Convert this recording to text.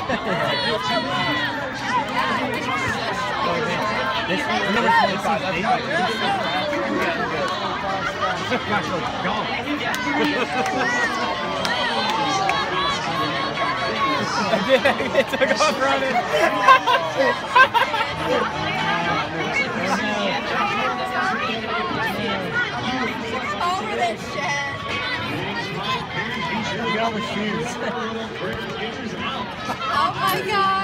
Number 25, it took off running. Over this shit. Look at all the shoes. Oh my god.